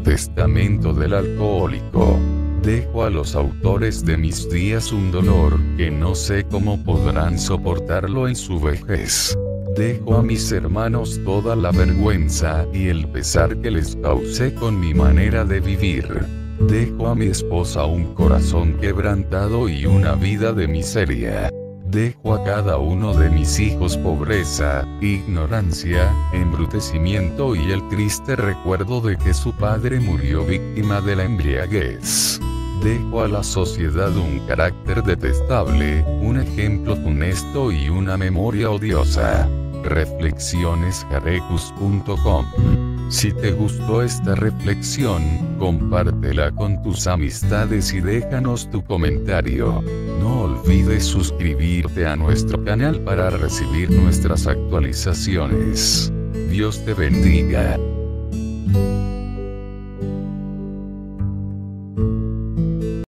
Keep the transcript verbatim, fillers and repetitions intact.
Testamento del alcohólico. Dejo a los autores de mis días un dolor, que no sé cómo podrán soportarlo en su vejez. Dejo a mis hermanos toda la vergüenza y el pesar que les causé con mi manera de vivir. Dejo a mi esposa un corazón quebrantado y una vida de miseria. Dejo a cada uno de mis hijos pobreza, ignorancia, embrutecimiento y el triste recuerdo de que su padre murió víctima de la embriaguez. Dejo a la sociedad un carácter detestable, un ejemplo funesto y una memoria odiosa. Reflexiones jarecus punto com. Si te gustó esta reflexión, compártela con tus amistades y déjanos tu comentario. No olvides suscribirte a nuestro canal para recibir nuestras actualizaciones. Dios te bendiga.